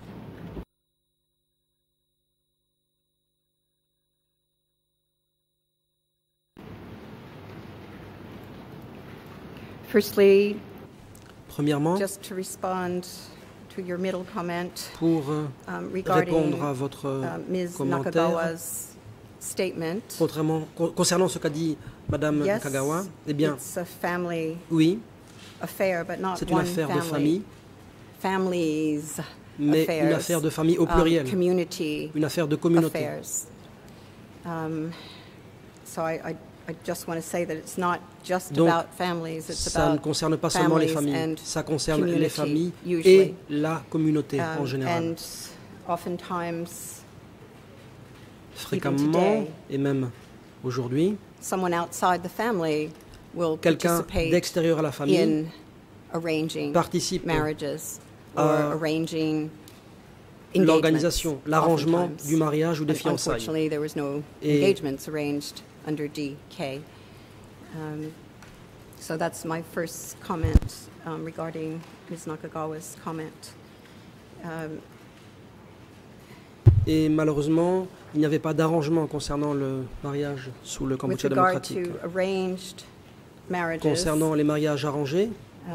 Firstly, premièrement, just to respond to your middle comment, pour répondre à votre commentaire, statement, concernant ce qu'a dit Madame Nakagawa, eh bien, oui, c'est une affaire de famille, mais une affaire de famille au pluriel, une affaire de communauté. Donc, ça ne concerne pas seulement les familles, ça concerne les familles et la communauté en général. Fréquemment, et même aujourd'hui, quelqu'un d'extérieur à la famille participe à l'organisation, l'arrangement du mariage ou des fiançailles. Et under DK. So that's my first comment regarding Ms. Nakagawa's comment. Et malheureusement, il n'y avait pas d'arrangement concernant le mariage sous le Kampuchea démocratique. Concernant les mariages arrangés,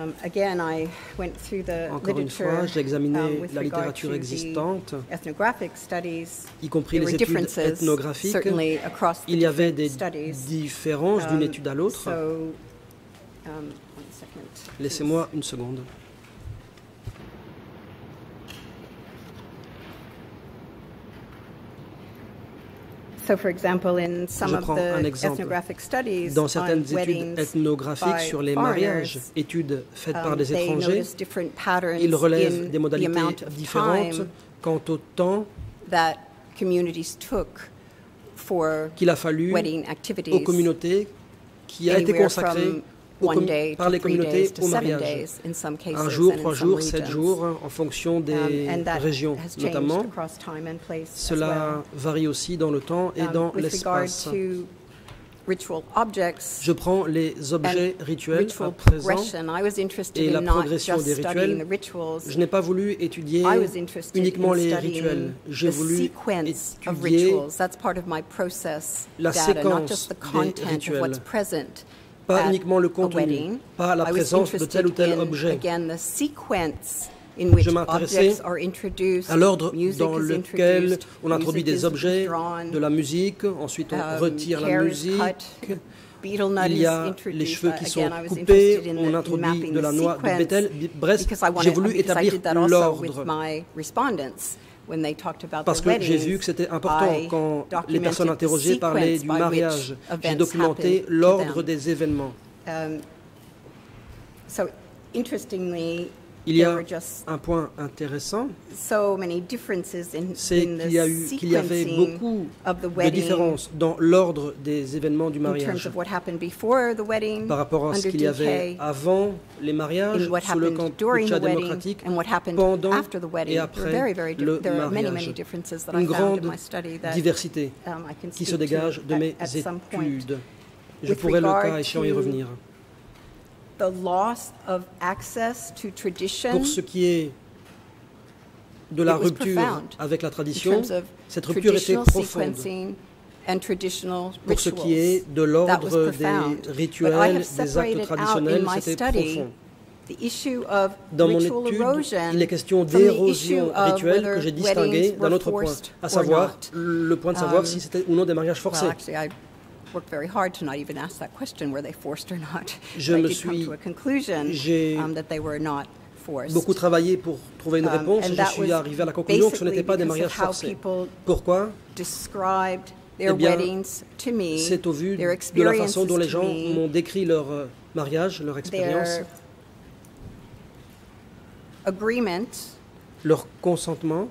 encore une fois, j'ai examiné la littérature existante, y compris les études ethnographiques. Il y avait des différences d'une étude à l'autre. Laissez-moi une seconde. Je prends un exemple. Dans certaines études ethnographiques sur les mariages, études faites par des étrangers, ils relèvent des modalités différentes quant au temps qu'il a fallu aux communautés, qui a été consacré par les communautés au mariage. 1 jour, 3 jours, 7 jours, en fonction des régions notamment. Cela varie aussi dans le temps et dans l'espace. Je prends les objets rituels à présent et la progression des rituels. Je n'ai pas voulu étudier uniquement les rituels. J'ai voulu étudier la séquence des rituels. Pas uniquement le contenu, pas la présence de tel ou tel objet. Je m'intéressais à l'ordre dans lequel on introduit des objets, de la musique, ensuite on retire la musique, il y a les cheveux qui sont coupés, on introduit de la noix de Bethel. Bref, j'ai voulu établir l'ordre. Parce que j'ai vu que c'était important quand les personnes interrogées parlaient du mariage. J'ai documenté l'ordre des événements. Il y a un point intéressant, c'est qu'il y avait beaucoup de différences dans l'ordre des événements du mariage par rapport à ce qu'il y avait avant les mariages sous le campuchia démocratique, pendant et après le mariage. Une grande diversité qui se dégage de mes études. Je pourrais le cas échéant y revenir. Pour ce qui est de la rupture avec la tradition, cette rupture était profonde. Pour ce qui est de l'ordre des rituels, des actes traditionnels, c'était profond. Dans mon étude, il est question d'érosion rituelle que j'ai distinguée d'un autre point, à savoir le point de savoir si c'était ou non des mariages forcés. J'ai beaucoup travaillé pour trouver une réponse et je suis arrivé à la conclusion que ce n'était pas des mariages forcés. Pourquoi? Eh bien, c'est au vu de la façon dont les gens m'ont décrit leur mariage, leur expérience, leur consentement,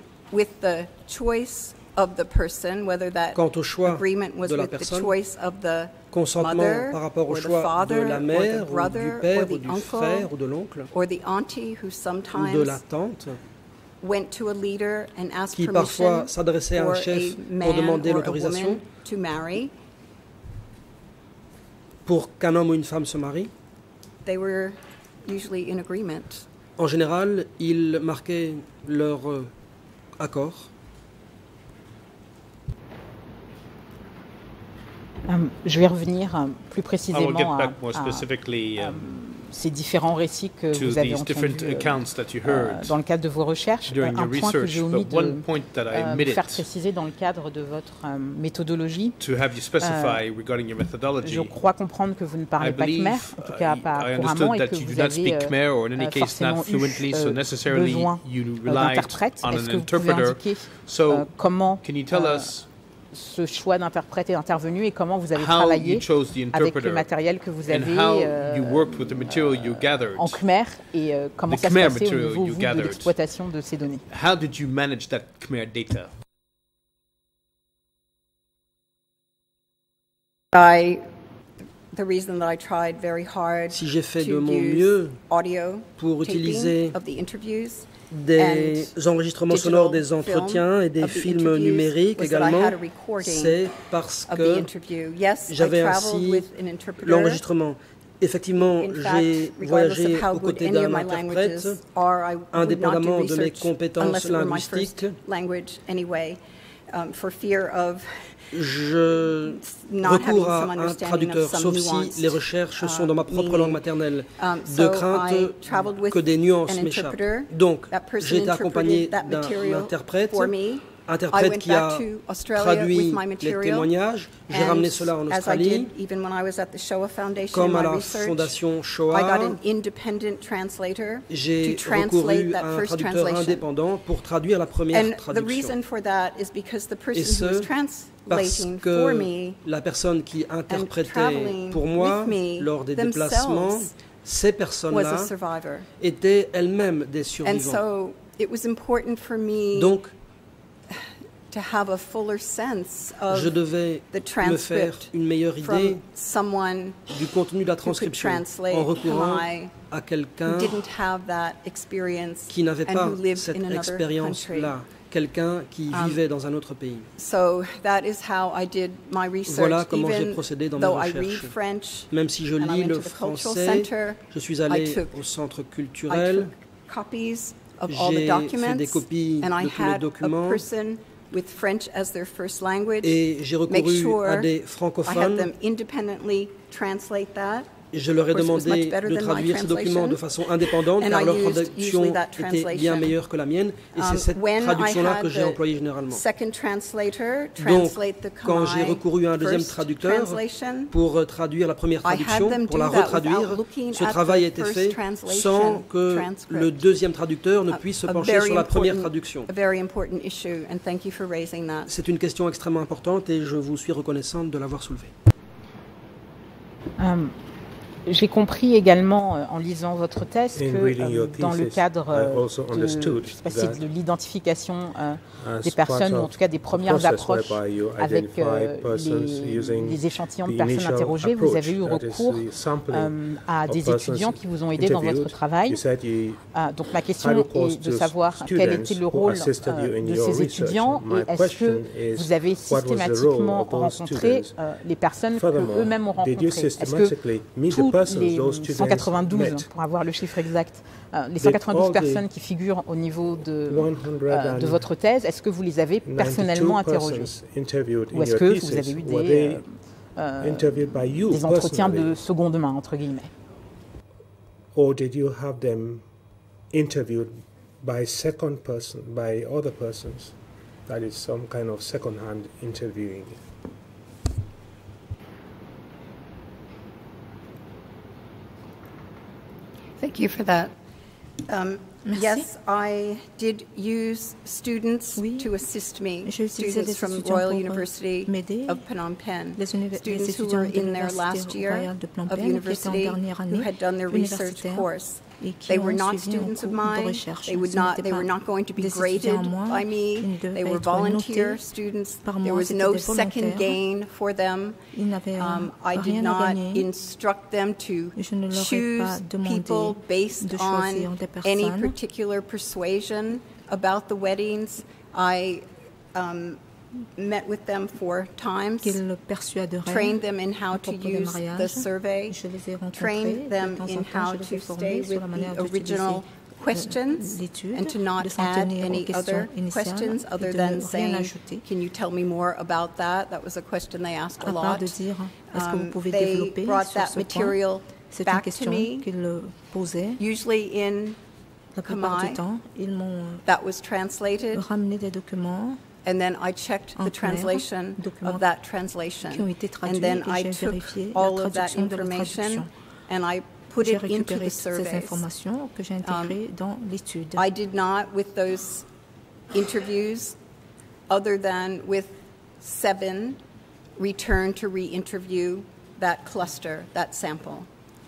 quant au choix de la personne, consentement par rapport au choix de la mère, ou du père, ou du frère, ou de l'oncle, ou de la tante, qui parfois s'adressait à un chef pour demander l'autorisation pour qu'un homme ou une femme se marie. En général, ils marquaient leur accord. Je vais revenir plus précisément à ces différents récits que vous avez entendus dans le cadre de vos recherches. Un point que j'ai omis de faire préciser dans le cadre de votre méthodologie. Je crois comprendre que vous ne parlez pas khmer, en tout cas pas couramment, et que vous avez forcément eu besoin d'interprètes. Est-ce que vous pouvez indiquer comment ce choix d'interprète est intervenu et comment vous avez travaillé avec le matériel que vous avez en khmer et comment ça se passait au niveau de l'exploitation de ces données. How did you manage that Khmer data? Si j'ai fait de mon mieux pour utiliser des enregistrements sonores des entretiens et des films numériques également, c'est parce que j'avais ainsi l'enregistrement. Effectivement, j'ai voyagé aux côtés d'un interprète, indépendamment de mes compétences linguistiques. Je recours à un traducteur, sauf si les recherches sont dans ma propre langue maternelle, de crainte que des nuances m'échappent. Donc, j'ai été accompagné d'un interprète qui a traduit les témoignages. J'ai ramené cela en Australie, comme à la Fondation Shoah. J'ai recouru à un traducteur indépendant pour traduire la première traduction. Et ce, parce que la personne qui interprétait pour moi lors des déplacements, ces personnes-là étaient elles-mêmes des survivants. Donc, je devais me faire une meilleure idée du contenu de la transcription en recourant à quelqu'un qui n'avait pas cette expérience-là, quelqu'un qui vivait dans un autre pays. Voilà comment j'ai procédé dans mes recherches. Même si je lis le français, je suis allé au centre culturel, j'ai fait des copies de tous les documents, et j'ai recouru à des francophones Je leur ai demandé de traduire ces documents de façon indépendante car leur traduction était bien meilleure que la mienne et c'est cette traduction-là que j'ai employée généralement. Donc, quand j'ai recouru à un deuxième traducteur pour traduire la première traduction, pour la retraduire, ce travail a été fait sans que le deuxième traducteur ne puisse se pencher sur la première traduction. C'est une question extrêmement importante et je vous suis reconnaissante de l'avoir soulevée. J'ai compris également en lisant votre thèse que dans le cadre de l'identification des personnes, ou en tout cas des premières approches avec les échantillons de personnes interrogées, vous avez eu recours à des étudiants qui vous ont aidé dans votre travail. Donc ma question est de savoir quel était le rôle de ces étudiants et est-ce que vous avez systématiquement rencontré les personnes qu'eux-mêmes ont rencontrées. Est-ce que tous les 192, pour avoir le chiffre exact, les 192 personnes qui figurent au niveau de votre thèse, est-ce que vous les avez personnellement interrogées? Ou est-ce que vous avez eu des entretiens de seconde main, entre guillemets? Or did you have them interviewed by second person, by other persons? That is some kind of second-hand interviewing. Thank you for that. Yes, I did use students to assist me, students from Royal University of Phnom Penh, students who were in their last year of university who had done their research course. They were not students of mine. They were not going to be graded by me. They were volunteer students. There was no second gain for them. I did not instruct them to choose people based on any particular persuasion about the weddings. I met with them 4 times, trained them in how to use the survey, trained them in how to stay with the original questions and to not add any other questions other than saying, can you tell me more about that? That was a question they asked a lot. They brought that material back to me, usually in Khmer. That was translated. And then I checked the translation of that translation. And then I took all of that information and I put it into the surveys. I did not, with those interviews, other than with 7, return to re-interview that cluster, that sample.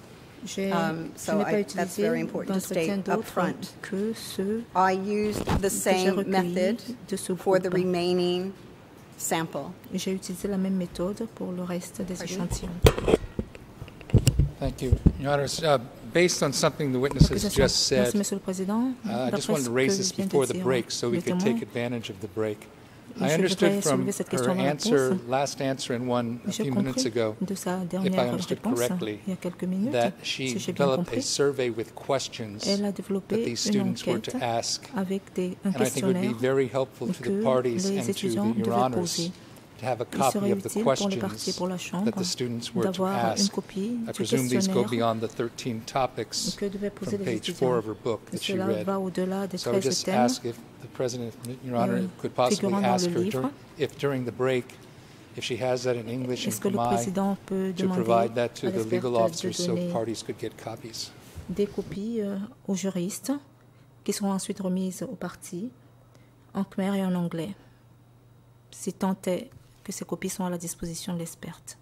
That's very important to state up front. I used the same method for the remaining sample. J'ai utilisé la même méthode pour le reste des échantillons. Thank you. Your Honor, based on something the witnesses just said, I just wanted to raise this before the break so we could take advantage of the break. I understood from her answer, last answer in one a few minutes ago, if I understood correctly, that she developed a survey with questions that these students were to ask. And I think it would be very helpful to the parties and to Your Honors to have a copy of the questions that the students were to ask. I presume these go beyond the 13 topics from page 4 of her book that she read. So I would just ask if the President, Your Honor, could possibly ask her if during the break, if she has that in English and Khmer, to provide that to the legal officers so parties could get copies. Des copies aux juristes qui seront ensuite remises aux parties en khmer et en anglais. Si tant est que ces copies sont à la disposition de l'experte.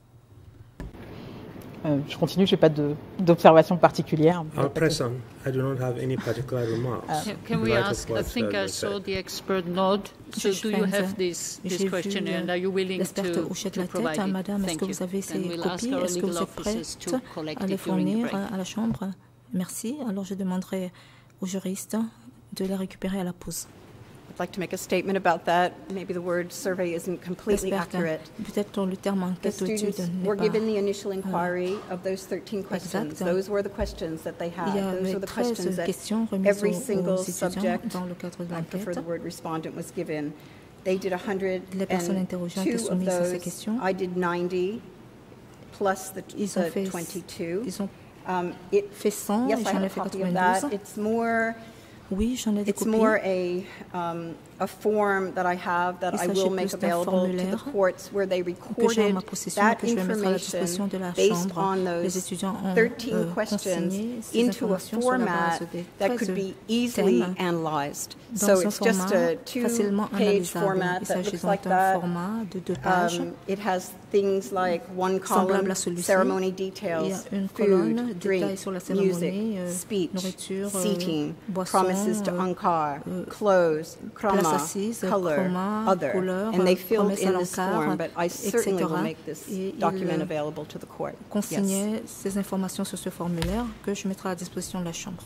Je continue, je n'ai pas d'observation particulière. Present, I do not have any particular remarks. Can we ask, I think I saw the expert nod, so do you have this question and are you willing to provide it? Madame, est-ce que vous avez ces copies? Est-ce que vous êtes prête à les fournir à la Chambre? Merci. Alors je demanderai aux juristes de les récupérer à la pause. I'd like to make a statement about that. Maybe the word survey isn't completely accurate. Peut-être le terme enquête ou étude were given the initial inquiry of those 13 questions. Those were the questions that they had. Those were the questions that every single subject, I prefer the word respondent, was given. They did 102 of those. I did 90. plus the 22. Ils ont fait 100 yes, et j'en ai fait 92. It's more, oui, j'en ai des it's more a form that I have that I will make available to the courts where they recorded that information based on those 13 questions into a format that could be easily analyzed. So it's just a two-page format that looks like that. It has things like one column, ceremony details, food, drink, music, speech, seating, promises to Ankar, clothes, krama, color, other, and they filled in this form, but I certainly will make this document available to the court. Consigner ces informations sur ce formulaire que je mettrai à la disposition de la Chambre.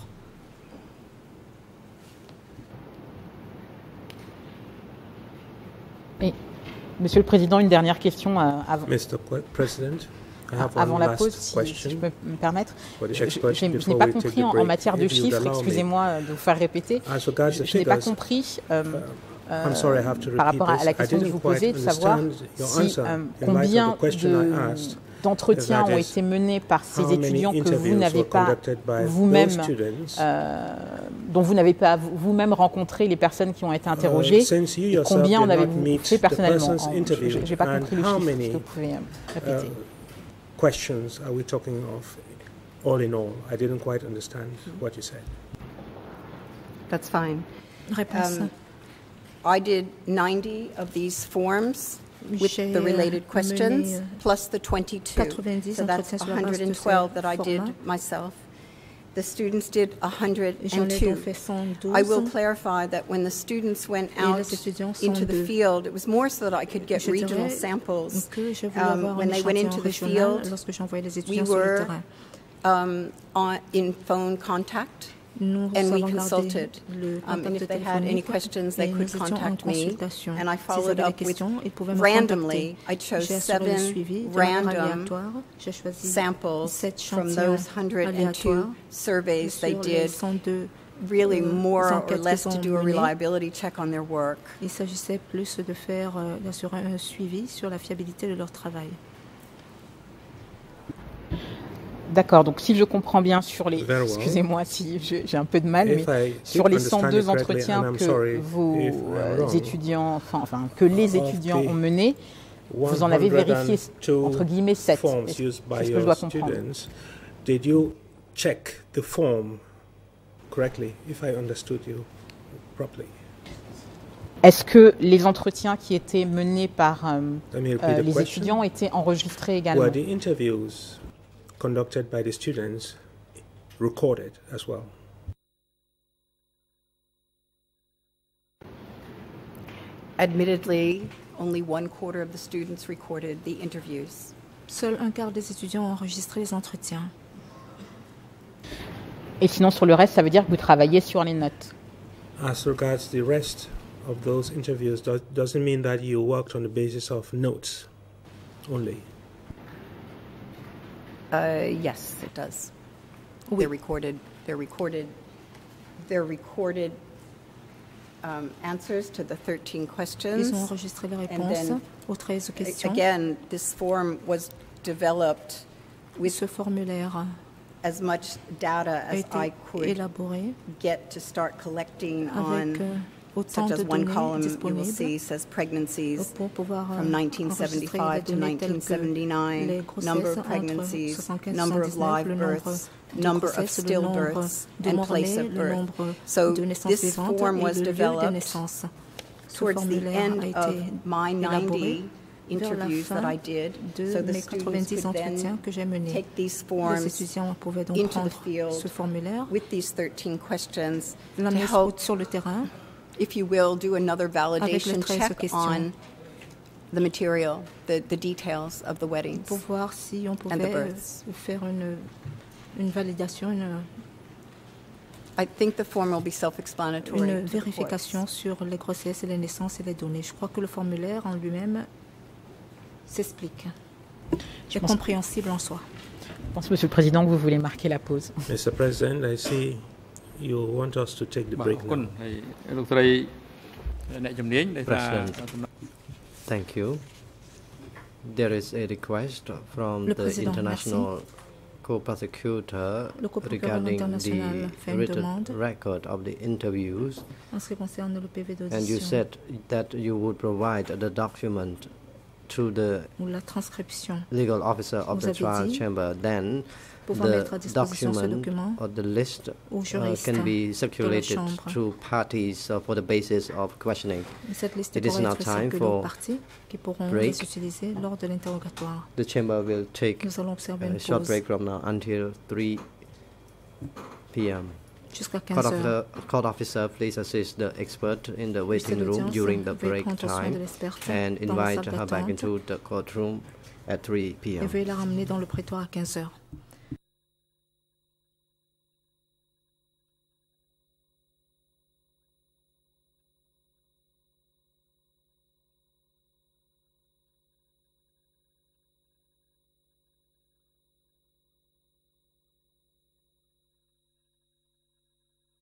Et, Monsieur le Président, une dernière question avant. Mr. President. Avant la pause, si je peux me permettre. Je n'ai pas compris en matière de chiffres, excusez-moi de vous faire répéter, je n'ai pas compris par rapport à la question que je vous posais, de savoir si combien d'entretiens ont été menés par ces étudiants que vous n'avez pas vous-même, dont vous n'avez pas vous-même rencontré les personnes qui ont été interrogées, et combien en avez-vous fait personnellement. Je n'ai pas compris le chiffre, est-ce que vous pouvez répéter? Questions are we talking of all in all? I didn't quite understand what you said. That's fine. I did 90 of these forms with the related questions, plus the 22. So that's 112 that I did myself. The students did 102. I will clarify that when the students went out into the field, it was more so that I could get regional samples. When they went into the field, we were in phone contact. And we consulted, and if they had any questions, they could contact me, and I followed up with randomly. I chose 7 random samples from those 102 surveys they did, really more or less to do a reliability check on their work. Il s'agissait plus de faire d'assurer un suivi sur la fiabilité de leur travail. D'accord, donc si je comprends bien sur les... Excusez-moi si j'ai un peu de mal, mais sur les 102 entretiens que vos étudiants, enfin que les étudiants ont menés, vous en avez vérifié, entre guillemets, 7. Est-ce que je dois comprendre? Did you check the form correctly, if I understood you properly? Est-ce que les entretiens qui étaient menés par les étudiants étaient enregistrés également? Were the interviews conducted by the students recorded as well? Admittedly, only 1/4 of the students recorded the interviews. Seul un quart des étudiants ont enregistré les entretiens. Et sinon, sur le reste, ça veut dire que vous travaillez sur les notes. As regards the rest of those interviews, doesn't mean that you worked on the basis of notes only. Yes, it does. Oui. They're recorded answers to the 13 questions. Ils ont enregistré les réponses aux 13 questions. Again, this form was developed with ce formulaire as much data as I could get to start collecting on. Such as one column you will see says pregnancies from 1975 to 1979, number of pregnancies, number of live births, number of stillbirths, and place of birth. So this form was developed towards the end of my 90 interviews that I did. So the students could then take these forms into the field with these 13 questions to help, if you will, do another validation check on the material, the details of the weddings pour voir si on pouvait faire une validation, I think the form will be self-explanatory. Une vérification sur les grossesses et les naissances et les données. Je crois que le formulaire en lui-même s'explique. C'est compréhensible en soi. Je pense, Monsieur le Président, que vous voulez marquer la pause. Mr. President, I see you want us to take the break now. Thank you. There is a request from the international co-prosecutor regarding the written record of the interviews, and you said that you would provide the document to the legal officer of the trial chamber. Then the document or the list can be circulated to parties for the basis of questioning. It is now time for break. The chamber will take a short break from now until 3 p.m. Court officer, please assist the expert in the waiting room during the break time and invite her back into the courtroom at 3 p.m.